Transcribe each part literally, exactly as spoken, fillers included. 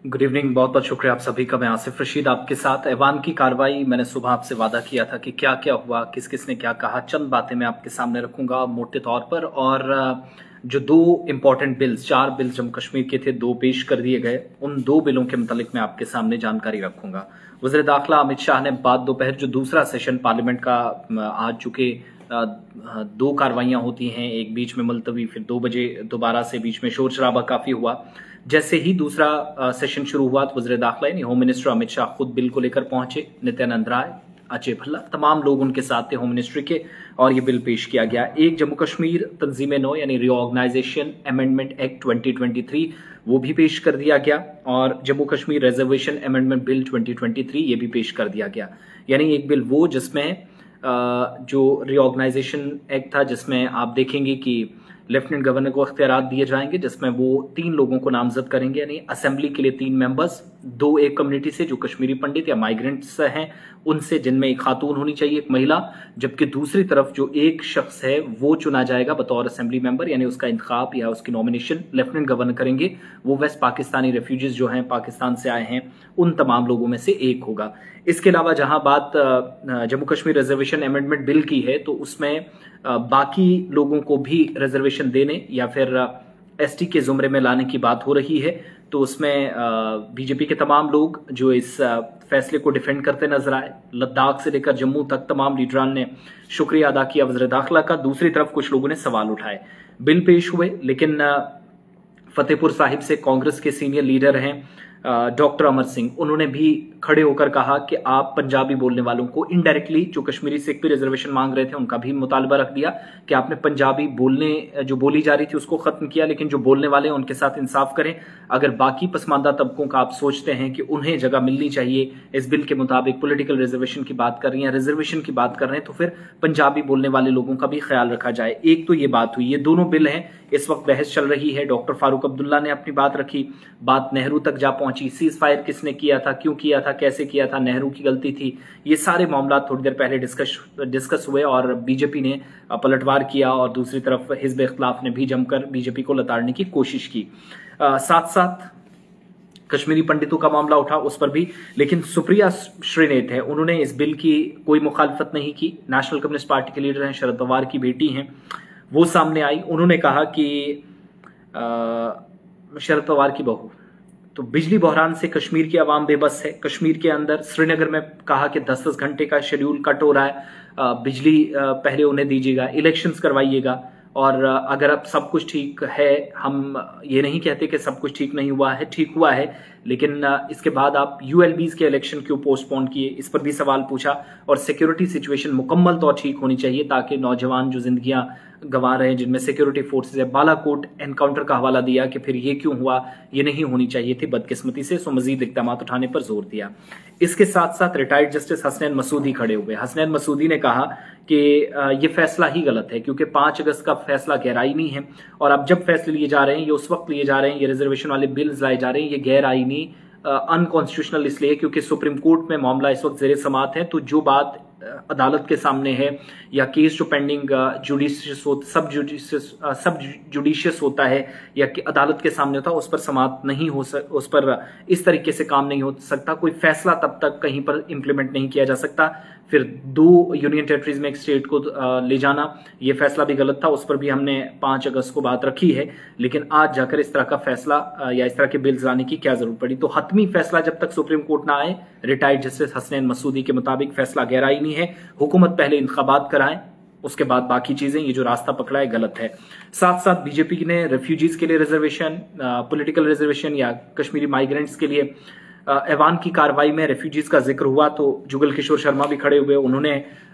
Good evening. बहुत बहुत शुक्रिया आप सभी का। मैं आसिफ रशीद आपके साथ। ऐवान की कार्रवाई, मैंने सुबह आपसे वादा किया था कि क्या क्या हुआ, किस किस ने क्या कहा, चंद बातें मैं आपके सामने रखूंगा मोटे तौर पर। और जो दो इंपॉर्टेंट बिल्स, चार बिल्स जम्मू कश्मीर के थे, दो पेश कर दिए गए। उन दो बिलों के मुतालिक मैं आपके सामने जानकारी रखूंगा। वज़ीर दाखिला अमित शाह ने बाद दोपहर जो दूसरा सेशन पार्लियामेंट का आज चुके दो कार्रवाइयां होती हैं, एक बीच में मुलतवी, फिर दो बजे दोबारा से बीच में शोर शराबा काफी हुआ। जैसे ही दूसरा सेशन शुरू हुआ तो वज़ीर दाखिला यानी होम मिनिस्टर अमित शाह खुद बिल को लेकर पहुंचे। नित्यानंद राय, अजय भल्ला, तमाम लोग उनके साथ थे होम मिनिस्ट्री के, और ये बिल पेश किया गया। एक जम्मू कश्मीर तंजीम नो यानी reorganisation amendment act twenty twenty three, वो भी पेश कर दिया गया। और Jammu Kashmir reservation amendment bill twenty twenty three, ये भी पेश कर दिया गया। यानी एक बिल वो जिसमें जो रीऑर्गेनाइजेशन एक्ट था, जिसमें आप देखेंगे कि लेफ्टिनेंट गवर्नर को अख्तियारात दिए जाएंगे, जिसमें वो तीन लोगों को नामजद करेंगे, यानी असेंबली के लिए तीन मेंबर्स, दो एक कम्युनिटी से जो कश्मीरी पंडित या माइग्रेंट्स हैं उनसे, जिनमें एक खातून होनी चाहिए, एक महिला, जबकि दूसरी तरफ जो एक शख्स है वो चुना जाएगा बतौर असेंबली मेंबर, यानी उसका इंतखाब या उसकी नॉमिनेशन लेफ्टिनेंट गवर्नर करेंगे। वो वेस्ट पाकिस्तानी रेफ्यूजीज जो हैं, पाकिस्तान से आए हैं, उन तमाम लोगों में से एक होगा। इसके अलावा जहां बात Jammu Kashmir reservation amendment bill की है, तो उसमें बाकी लोगों को भी रिजर्वेशन देने या फिर एसटी के जुमरे में लाने की बात हो रही है। तो उसमें बीजेपी के तमाम लोग जो इस फैसले को डिफेंड करते नजर आए। लद्दाख से लेकर जम्मू तक तमाम लीडरान ने शुक्रिया अदा किया वज़ीर दाखिला का। दूसरी तरफ कुछ लोगों ने सवाल उठाए। बिल पेश हुए, लेकिन फतेहपुर साहिब से कांग्रेस के सीनियर लीडर हैं डॉक्टर अमर सिंह, उन्होंने भी खड़े होकर कहा कि आप पंजाबी बोलने वालों को इनडायरेक्टली, जो कश्मीरी सिख भी रिजर्वेशन मांग रहे थे, उनका भी मुतालबा रख दिया कि आपने पंजाबी बोलने जो बोली जा रही थी उसको खत्म किया, लेकिन जो बोलने वाले हैं उनके साथ इंसाफ करें। अगर बाकी पसमानदा तबकों का आप सोचते हैं कि उन्हें जगह मिलनी चाहिए इस बिल के मुताबिक, पॉलिटिकल रिजर्वेशन की बात कर रही हैं, रिजर्वेशन की बात कर रहे हैं, तो फिर पंजाबी बोलने वाले लोगों का भी ख्याल रखा जाए। एक तो ये बात हुई। ये दोनों बिल हैं, इस वक्त बहस चल रही है। डॉक्टर फारूक अब्दुल्ला ने अपनी बात रखी, बात नेहरू तक जा पहुंची। सीज फायर किसने किया था, क्यों किया था, कैसे किया था, नेहरू की गलती थी, ये सारे मामला थोड़ी देर पहले डिस्कस डिस्कस हुए और बीजेपी ने पलटवार किया, और दूसरी तरफ हिजब इख्तिलाफ ने भी जमकर बीजेपी को लताड़ने की कोशिश की। आ, साथ साथ कश्मीरी पंडितों का मामला उठा, उस पर भी। लेकिन सुप्रिया श्रीनेत है, उन्होंने इस बिल की कोई मुखालफत नहीं की। नेशनल कम्युनिस्ट पार्टी के लीडर हैं, शरद पवार की बेटी हैं, वो सामने आई। उन्होंने कहा कि शरद पवार की बहू, तो बिजली बहरान से कश्मीर की आवाम बेबस है। कश्मीर के अंदर श्रीनगर में कहा कि दस दस घंटे का शेड्यूल कट हो रहा है, बिजली पहले उन्हें दीजिएगा, इलेक्शंस करवाइएगा। और अगर अब सब कुछ ठीक है, हम ये नहीं कहते कि सब कुछ ठीक नहीं हुआ है, ठीक हुआ है, लेकिन इसके बाद आप यूएलबीज के इलेक्शन क्यों पोस्टपोन किए, इस पर भी सवाल पूछा। और सिक्योरिटी सिचुएशन मुकम्मल तौर ठीक होनी चाहिए ताकि नौजवान जो जिंदगियां गंवा रहे हैं, जिनमें सिक्योरिटी फोर्सेज है, बालाकोट एनकाउंटर का हवाला दिया कि फिर ये क्यों हुआ, ये नहीं होनी चाहिए थी बदकिस्मती से, सो मजीद इकदाम उठाने पर जोर दिया। इसके साथ साथ रिटायर्ड जस्टिस हसनैन मसूदी खड़े हुए। हसनैन मसूदी ने कहा कि ये फैसला ही गलत है, क्योंकि पांच अगस्त का फैसला गैर आईनी है, और अब जब फैसले लिए जा रहे हैं, ये उस वक्त लिए जा रहे हैं, ये रिजर्वेशन वाले बिल्स लाए जा रहे हैं, ये गैर आईनी अनकॉन्स्टिट्यूशनल इसलिए क्योंकि सुप्रीम कोर्ट में मामला इस वक्त जेर समात है। तो जो बात अदालत के सामने है या केस जो pending judicious sub judicious sub judicious होता है या कि अदालत के सामने होता है, उस पर समात नहीं हो सक उस पर इस तरीके से काम नहीं हो सकता। कोई फैसला तब तक कहीं पर इंप्लीमेंट नहीं किया जा सकता। फिर दो यूनियन टेरिटरीज में एक स्टेट को ले जाना, ये फैसला भी गलत था, उस पर भी हमने पांच अगस्त को बात रखी है। लेकिन आज जाकर इस तरह का फैसला या इस तरह के बिल्स लाने की क्या जरूरत पड़ी। तो हतमी फैसला जब तक सुप्रीम कोर्ट ना आए, रिटायर्ड जस्टिस हसनैन मसूदी के मुताबिक फैसला गैर आईनी है। हुकूमत पहले इंतखाबात कराएं, उसके बाद बाकी चीजें, ये जो रास्ता पकड़ा है गलत है। साथ साथ बीजेपी ने रेफ्यूजीज के लिए रिजर्वेशन, पॉलिटिकल रिजर्वेशन या कश्मीरी माइग्रेंट्स के लिए ऐवान की कार्रवाई में रेफ्यूजीज का जिक्र हुआ, तो जुगल किशोर शर्मा भी खड़े हुए। उन्होंने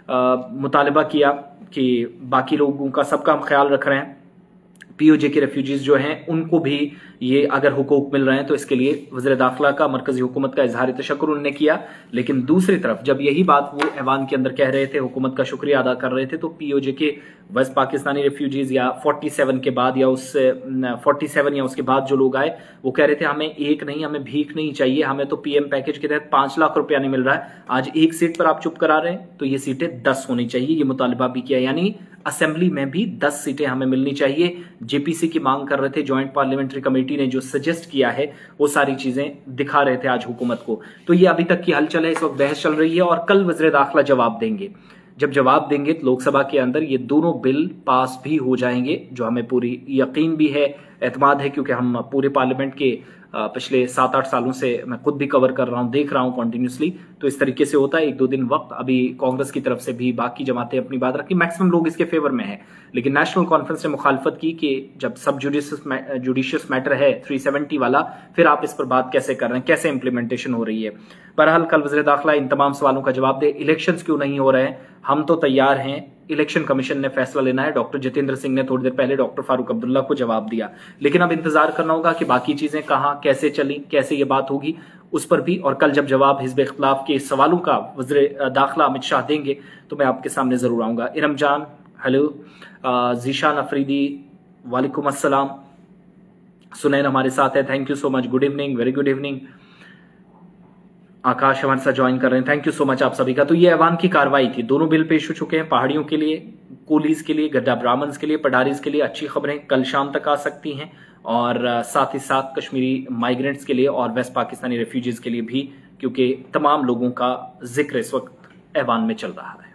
मुतालबा किया कि बाकी लोगों का सबका हम ख्याल रख रहे हैं, पीओजे के रेफ्यूजीज जो हैं उनको भी ये अगर हुकूक मिल रहे हैं, तो इसके लिए वज़ीर दाखिला का, मरकजी हुकूमत का इजहार तशक्कुर उन्होंने किया। लेकिन दूसरी तरफ जब यही बात वो ऐवान के अंदर कह रहे थे, हुकूमत का शुक्रिया अदा कर रहे थे, तो पीओजे के वेस्ट पाकिस्तानी रेफ्यूजीज या सैंतालीस के बाद या उस सैंतालीस या उसके बाद जो लोग आए, वो कह रहे थे हमें एक नहीं, हमें भीख नहीं चाहिए, हमें तो पीएम पैकेज के तहत पांच लाख रुपया नहीं मिल रहा है। आज एक सीट पर आप चुप करा रहे हैं, तो ये सीटें दस होनी चाहिए, ये मुतालबा भी किया। यानी असेंबली में भी दस सीटें हमें मिलनी चाहिए। जेपीसी की मांग कर रहे थे, ज्वाइंट पार्लियामेंट्री कमेटी ने जो सजेस्ट किया है वो सारी चीजें दिखा रहे थे आज हुकूमत को। तो ये अभी तक की हलचल है, इस वक्त बहस चल रही है और कल वज़ीर दाखिला जवाब देंगे। जब जवाब देंगे तो लोकसभा के अंदर ये दोनों बिल पास भी हो जाएंगे, जो हमें पूरी यकीन भी है, एतमाद है, क्योंकि हम पूरे पार्लियामेंट के पिछले सात आठ सालों से मैं खुद भी कवर कर रहा हूं, देख रहा हूं कंटिन्यूसली। तो इस तरीके से होता है, एक दो दिन वक्त, अभी कांग्रेस की तरफ से भी बाकी जमातें अपनी बात रखी, मैक्सिमम लोग इसके फेवर में है, लेकिन नेशनल कॉन्फ्रेंस ने मुखालफत की कि जब सब जुडिशियस जुडिशियस मैटर है तीन सौ सत्तर वाला, फिर आप इस पर बात कैसे कर रहे हैं, कैसे इंप्लीमेंटेशन हो रही है। बहरहाल कल वज़ीर दाखिला इन तमाम सवालों का जवाब दे। इलेक्शंस क्यों नहीं हो रहे हैं, हम तो तैयार हैं, इलेक्शन कमीशन ने फैसला लेना है। डॉक्टर जितेंद्र सिंह ने थोड़ी देर पहले डॉक्टर फारूक अब्दुल्ला को जवाब दिया, लेकिन अब इंतजार करना होगा कि बाकी चीजें कहां कैसे चली, कैसे ये बात होगी उस पर भी। और कल जब जवाब हिज़्ब इख्तिलाफ के सवालों का वज़ीर दाखिला अमित शाह देंगे तो मैं आपके सामने जरूर आऊंगा। इरम जान हेलो, जीशान अफरीदी वालेकुम अस्सलाम, सुनैन हमारे साथ है, thank you so much, good evening, very good evening. Akash हमारे साथ ज्वाइन कर रहे हैं, थैंक यू सो मच आप सभी का। तो ये ऐवान की कार्रवाई थी, दोनों बिल पेश हो चुके हैं, पहाड़ियों के लिए, कोलीज के लिए, गड्ढा ब्राह्मण्स के लिए, पडारीज के लिए। अच्छी खबरें कल शाम तक आ सकती हैं, और साथ ही साथ कश्मीरी माइग्रेंट्स के लिए और वेस्ट पाकिस्तानी रेफ्यूजीज के लिए भी, क्योंकि तमाम लोगों का जिक्र इस वक्त ऐवान में चल रहा है।